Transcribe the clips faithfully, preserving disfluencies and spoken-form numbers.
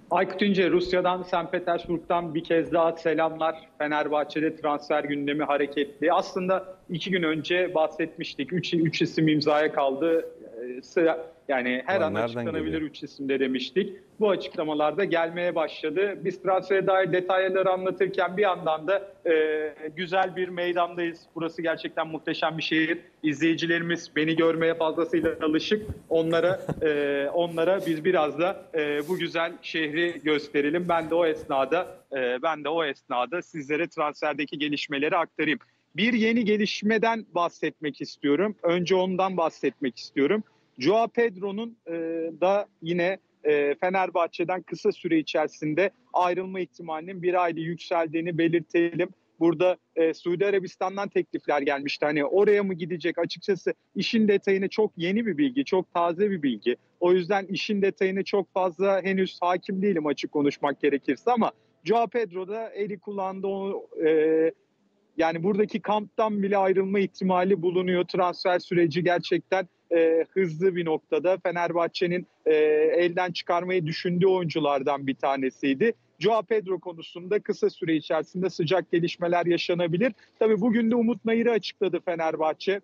Aykut İnce, Rusya'dan, Sankt Petersburg'dan bir kez daha selamlar. Fenerbahçe'de transfer gündemi hareketli. Aslında iki gün önce bahsetmiştik. Üç, üç isim imzaya kaldı. Ee, Sıra, yani her Ulan an nereden açıklanabilir geliyor? üç isimde demiştik. Bu açıklamalar da gelmeye başladı. Biz transfere dair detayları anlatırken bir yandan da e, güzel bir meydandayız. Burası gerçekten muhteşem bir şehir. İzleyicilerimiz beni görmeye fazlasıyla alışık. Onlara e, onlara biz biraz da e, bu güzel şehri gösterelim. Ben de o esnada e, ben de o esnada sizlere transferdeki gelişmeleri aktarayım. Bir yeni gelişmeden bahsetmek istiyorum. Önce ondan bahsetmek istiyorum. Joao Pedro'nun e, da yine e, Fenerbahçe'den kısa süre içerisinde ayrılma ihtimalinin bir ayda yükseldiğini belirtelim. Burada e, Suudi Arabistan'dan teklifler gelmişti. Hani oraya mı gidecek? Açıkçası işin detayını çok yeni bir bilgi, çok taze bir bilgi. O yüzden işin detayını çok fazla henüz hakim değilim açık konuşmak gerekirse ama Joao Pedro da eli kulağında onu e, yani buradaki kamptan bile ayrılma ihtimali bulunuyor. Transfer süreci gerçekten e, hızlı bir noktada. Fenerbahçe'nin e, elden çıkarmayı düşündüğü oyunculardan bir tanesiydi. Joao Pedro konusunda kısa süre içerisinde sıcak gelişmeler yaşanabilir. Tabii bugün de Umut Nayır'ı açıkladı Fenerbahçe.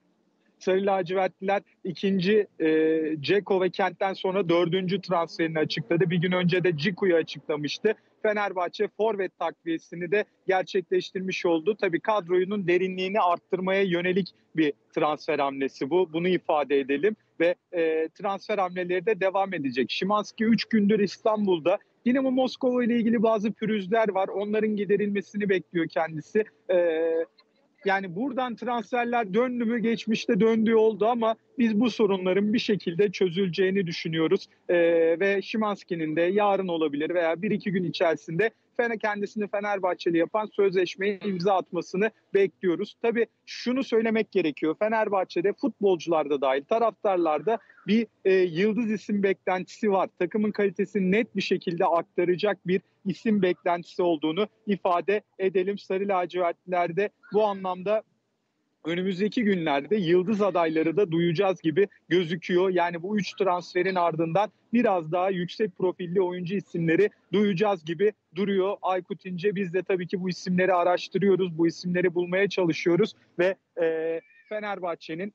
Sarı lacivertliler ikinci e, Ceko ve Kent'ten sonra dördüncü transferini açıkladı. Bir gün önce de Ciku'yu açıklamıştı. Fenerbahçe forvet takviyesini de gerçekleştirmiş oldu. Tabii kadroyunun derinliğini arttırmaya yönelik bir transfer hamlesi bu. Bunu ifade edelim ve e, transfer hamleleri de devam edecek. Szymański üç gündür İstanbul'da. Dinamo Moskova ile ilgili bazı pürüzler var. Onların giderilmesini bekliyor kendisi. E, Yani buradan transferler döndü mü? Geçmişte döndüğü oldu ama biz bu sorunların bir şekilde çözüleceğini düşünüyoruz. Ee, ve Szymański'nin de yarın olabilir veya bir iki gün içerisinde Fener kendisini Fenerbahçeli yapan sözleşmeye imza atmasını bekliyoruz. Tabii şunu söylemek gerekiyor. Fenerbahçe'de futbolcularda dahil taraftarlarda bir e, yıldız isim beklentisi var. Takımın kalitesini net bir şekilde aktaracak bir isim beklentisi olduğunu ifade edelim. Sarı lacivertlilerde bu anlamda önümüzdeki günlerde yıldız adayları da duyacağız gibi gözüküyor. Yani bu üç transferin ardından biraz daha yüksek profilli oyuncu isimleri duyacağız gibi duruyor. Aykut İnce, biz de tabii ki bu isimleri araştırıyoruz, bu isimleri bulmaya çalışıyoruz ve e, Fenerbahçe'nin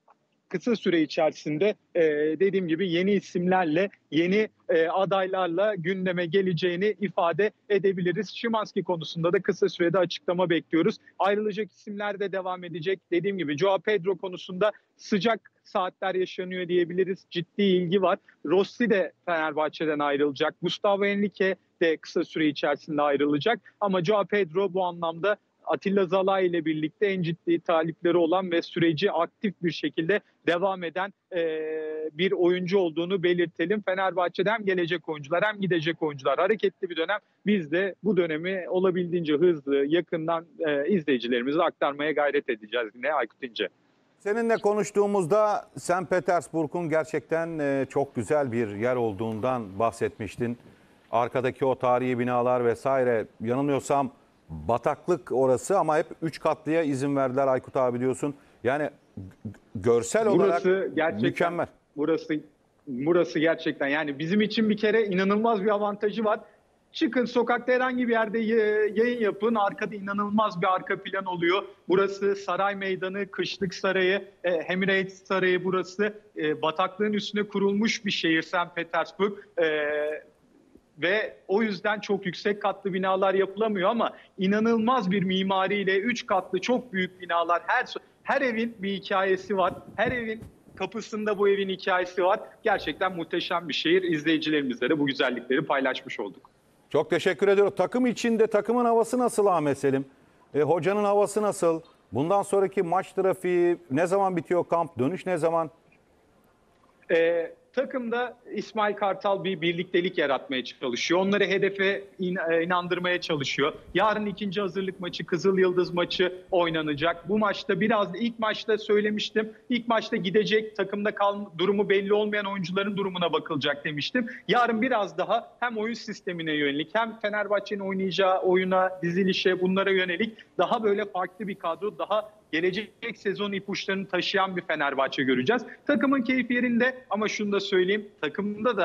kısa süre içerisinde e, dediğim gibi yeni isimlerle, yeni e, adaylarla gündeme geleceğini ifade edebiliriz. Szymański konusunda da kısa sürede açıklama bekliyoruz. Ayrılacak isimler de devam edecek. Dediğim gibi Joao Pedro konusunda sıcak saatler yaşanıyor diyebiliriz. Ciddi ilgi var. Rossi de Fenerbahçe'den ayrılacak. Gustavo Henrique de kısa süre içerisinde ayrılacak. Ama Joao Pedro bu anlamda Atilla Zalai ile birlikte en ciddi talipleri olan ve süreci aktif bir şekilde devam eden e, bir oyuncu olduğunu belirtelim. Fenerbahçe'de hem gelecek oyuncular hem gidecek oyuncular hareketli bir dönem. Biz de bu dönemi olabildiğince hızlı, yakından e, izleyicilerimize aktarmaya gayret edeceğiz. Ne Aykut İnce? Seninle konuştuğumuzda Sankt Petersburg'un gerçekten e, çok güzel bir yer olduğundan bahsetmiştin. Arkadaki o tarihi binalar vesaire, yanılmıyorsam bataklık orası ama hep üç katlıya izin verdiler Aykut abi diyorsun. Yani görsel olarak Burası gerçekten mükemmel. burası burası gerçekten yani bizim için bir kere inanılmaz bir avantajı var. Çıkın sokakta herhangi bir yerde yayın yapın. Arkada inanılmaz bir arka plan oluyor. Burası Saray Meydanı, Kışlık Sarayı, Emirates Sarayı burası. Bataklığın üstüne kurulmuş bir şehir Sankt Petersburg. Ve o yüzden çok yüksek katlı binalar yapılamıyor ama inanılmaz bir mimariyle üç katlı çok büyük binalar. Her her evin bir hikayesi var. Her evin kapısında bu evin hikayesi var. Gerçekten muhteşem bir şehir. İzleyicilerimizle de bu güzellikleri paylaşmış olduk. Çok teşekkür ediyorum. Takım içinde takımın havası nasıl Ahmet Selim? E, hocanın havası nasıl? Bundan sonraki maç trafiği ne zaman bitiyor kamp? Dönüş ne zaman? Ee, takımda İsmail Kartal bir birliktelik yaratmaya çalışıyor. Onları hedefe in, e, inandırmaya çalışıyor. Yarın ikinci hazırlık maçı, Kızıl Yıldız maçı oynanacak. Bu maçta biraz da ilk maçta söylemiştim. İlk maçta gidecek takımda kal, durumu belli olmayan oyuncuların durumuna bakılacak demiştim. Yarın biraz daha hem oyun sistemine yönelik hem Fenerbahçe'nin oynayacağı oyuna, dizilişe bunlara yönelik daha böyle farklı bir kadro, daha gelecek sezon ipuçlarını taşıyan bir Fenerbahçe göreceğiz. Takımın keyfi yerinde ama şunu da söyleyeyim. Takımda da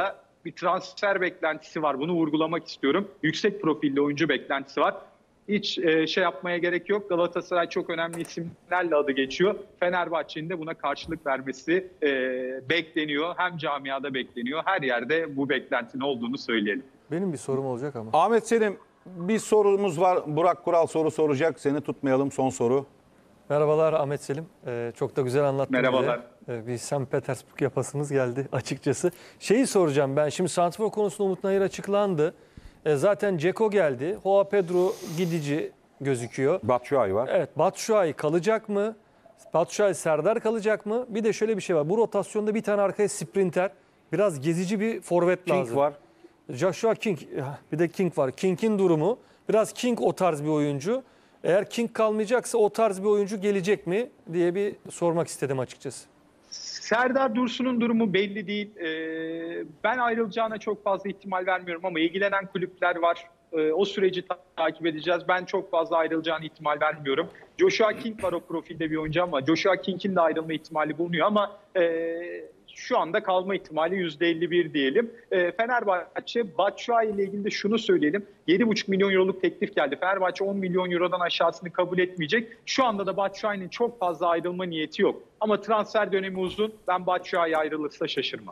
bir transfer beklentisi var. Bunu vurgulamak istiyorum. Yüksek profilli oyuncu beklentisi var. Hiç e, şey yapmaya gerek yok. Galatasaray çok önemli isimlerle adı geçiyor. Fenerbahçe'nin de buna karşılık vermesi e, bekleniyor. Hem camiada bekleniyor. Her yerde bu beklentinin olduğunu söyleyelim. Benim bir sorum olacak ama. Ahmet Selim, bir sorumuz var. Burak Kural soru soracak. Seni tutmayalım. Son soru. Merhabalar Ahmet Selim. Ee, çok da güzel anlattın. Merhabalar. bize. Ee, bir Sankt Petersburg yapasınız geldi açıkçası. Şeyi soracağım ben. Şimdi santrfor konusunda Umut Nayır açıklandı. Ee, zaten Dzeko geldi. Joao Pedro gidici gözüküyor. Batshuayi var. Evet, Batshuayi kalacak mı? Batshuayi Serdar kalacak mı? Bir de şöyle bir şey var. Bu rotasyonda bir tane arkaya sprinter, biraz gezici bir forvet King lazım. var. Joshua King, bir de King var. King'in durumu, biraz King o tarz bir oyuncu. Eğer King kalmayacaksa o tarz bir oyuncu gelecek mi diye bir sormak istedim açıkçası. Serdar Dursun'un durumu belli değil. Ee, ben ayrılacağına çok fazla ihtimal vermiyorum ama ilgilenen kulüpler var. Ee, o süreci ta- takip edeceğiz. Ben çok fazla ayrılacağına ihtimal vermiyorum. Joshua King var o profilde bir oyuncu ama Joshua King'in de ayrılma ihtimali bulunuyor ama e, şu anda kalma ihtimali yüzde elli bir diyelim. E, Fenerbahçe, Batshuayi ile ilgili de şunu söyleyelim. yedi buçuk milyon euroluk teklif geldi. Fenerbahçe on milyon eurodan aşağısını kabul etmeyecek. Şu anda da Batshuayi'nin çok fazla ayrılma niyeti yok. Ama transfer dönemi uzun. Ben Batshuayi ayrılırsa şaşırmam.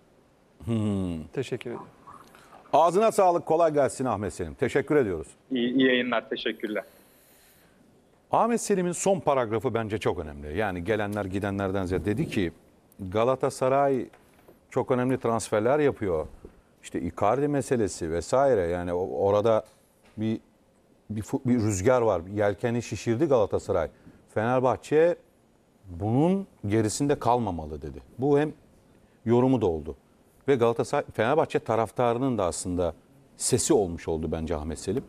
Teşekkür ederim. Ağzına sağlık. Kolay gelsin Ahmet Selim. Teşekkür ediyoruz. İyi, iyi yayınlar. Teşekkürler. Ahmet Selim'in son paragrafı bence çok önemli. Yani gelenler gidenlerden ziyade dedi ki Galatasaray çok önemli transferler yapıyor. İşte Icardi meselesi vesaire, yani orada bir bir, bir rüzgar var. Yelkeni şişirdi Galatasaray. Fenerbahçe bunun gerisinde kalmamalı dedi. Bu hem yorumu da oldu. Ve Galatasaray, Fenerbahçe taraftarının da aslında sesi olmuş oldu bence Ahmet Selim.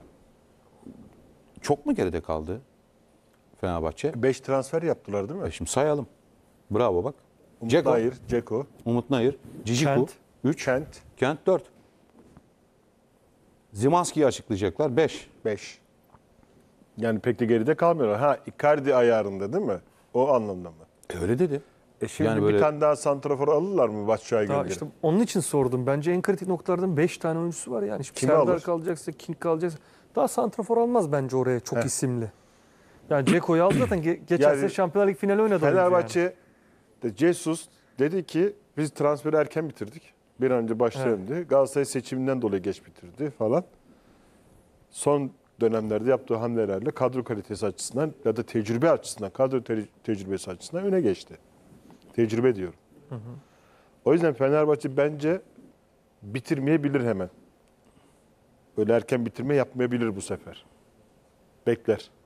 Çok mu geride kaldı Fenerbahçe? beş transfer yaptılar değil mi? E şimdi sayalım. Bravo bak. Umut Dzeko, Nayır, Dzeko, Umut Nayır, Ciciku Kent. üç, Kent Kent dört. Zimanski'yi açıklayacaklar beş. beş. Yani pek de geride kalmıyorlar. Ha, Icardi ayarında değil mi? O anlamda mı? E öyle dedi. E şimdi Yani bir böyle- tane daha santrafor alırlar mı Batshuayi Daha gönderip? işte onun için sordum. Bence en kritik noktalardan beş tane oyuncusu var. Yani şimdi Kimi Serdar alır? kalacaksa, King kalacaksa. Daha santrafor almaz bence oraya çok Heh. isimli. Yani Dzeko'yu aldı zaten. Ge- geçen sene Yani Şampiyonlar Ligi finali oynadı. oyuncu Fenerbahçe yani. de Jesus dedi ki biz transferi erken bitirdik. Bir an önce başlayalım dedi. Galatasaray seçiminden dolayı geç bitirdi falan. Son dönemlerde yaptığı hamlelerle kadro kalitesi açısından ya da tecrübe açısından, kadro te- tecrübesi açısından öne geçti. Tecrübe diyorum. O yüzden Fenerbahçe bence bitirmeyebilir hemen. Öyle erken bitirme yapmayabilir bu sefer. Bekler.